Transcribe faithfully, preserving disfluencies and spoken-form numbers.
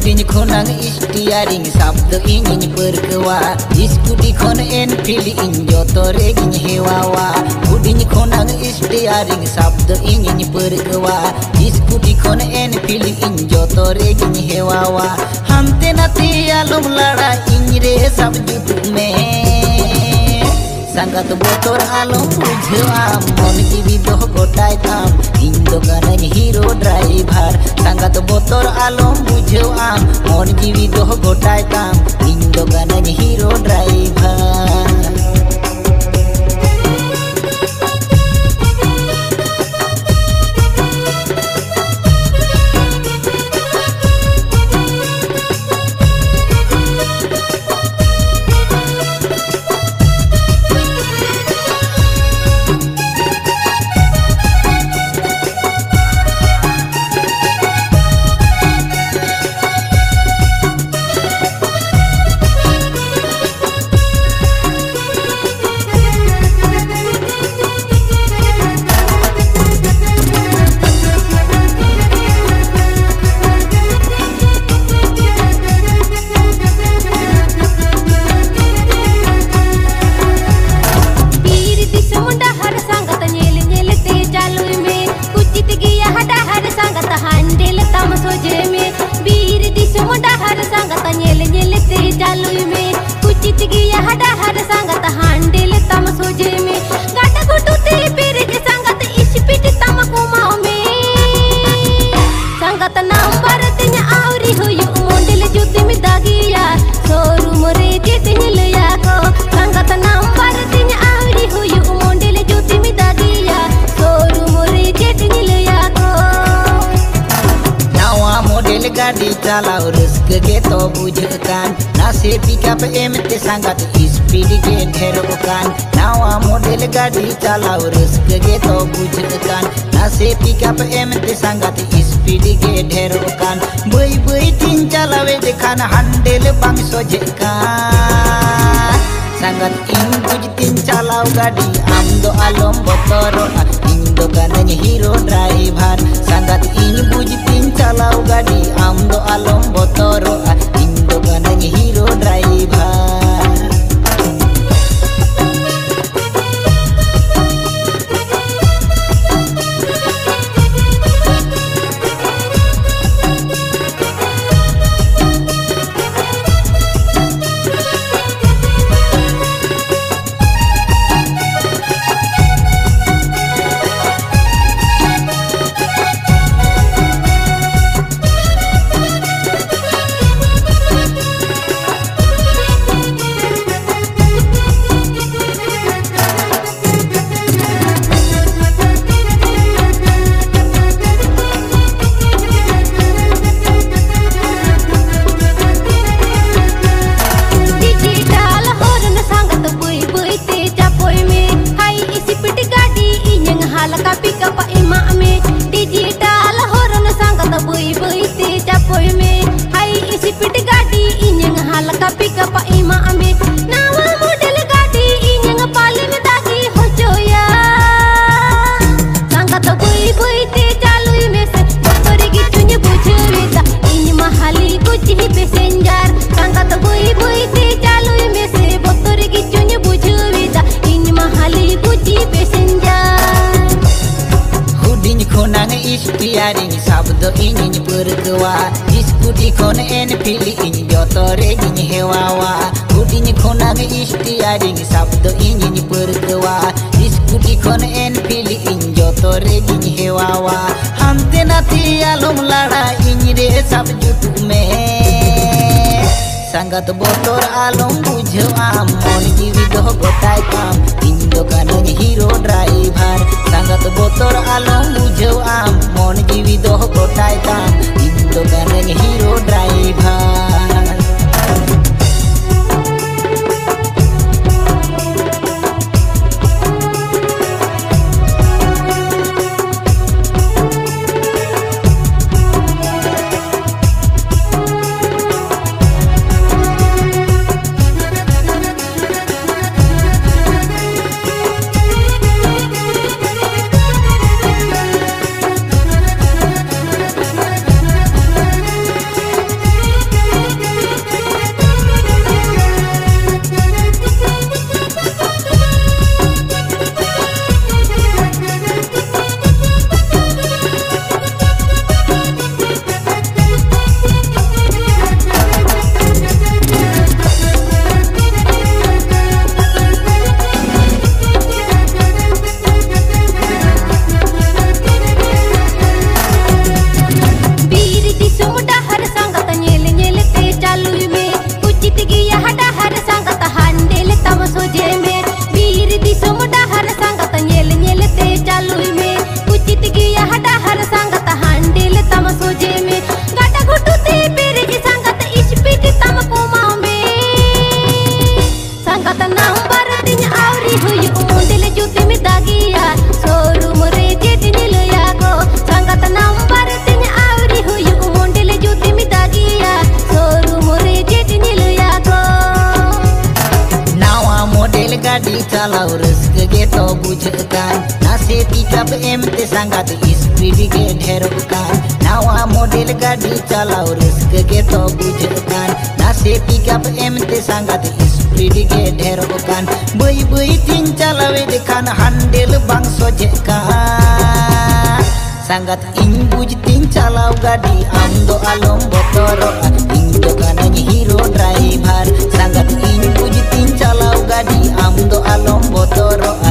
Hudin khonang istiaring sabdo ingin berkewa Diskuti khon enfil in joto regin hewawa Hudin khonang istiaring sabdo ingin berkewa Diskuti khon enfil in joto regin hewawa Hamte nati alum lara inre sab jutu me Sangat botor alom bujhewa mon jiwi doh gotai tam Indo kanang hero driver Sangat botor alom bujhewa mon jiwi doh gotai tam Indo kanang hero driver Gadi chalau reuska ge to bujhekan nase pickup emte sangat speed ge dherokan nawa model gadi chalau reuska ge to bujhekan nase pickup emte sangat speed ge dherokan bai bai tin chalawe dekhan handle bang sojekan sangat in bujtin chalau gadi amdo alom botoro indo kanang hero driver sangat in bujtin chalau gadi amdo alom botoro indo kanang hero driver Istiaring sabdo ingin berkewa Diskuti khon enfil in joto regin hewawa Hudin khonang istiaring sabdo ingin berkewa Diskuti khon enfil in joto regin hewawa Hamte nati alom lara inre sab jutu me Sangat botor alom bujhewa mon jiwi doh gotai kam Indo kanang hero driver sangat botor alom bujhewa mon jiwi doh gotai kam Indo kanang hero driver गाड़ी चलाओ rusk गे तो बुझकान नासे pickup M ते संगात speed गे ढेरोकान नावा model गाड़ी चलाओ rusk गे तो बुझकान नासे pickup M ते संगात स्पीड गे ढेरोकान बई बई तीन चलावे देखान हैंडल बांग सोजेकान संगात इन बुझतीन चलाओ गाड़ी आम दो आलम बतरोआ इन दो कानानी हीरो ड्राइवर संगात इन बुझतीन चलाओ गाड़ी आम दो आलम बतरोआ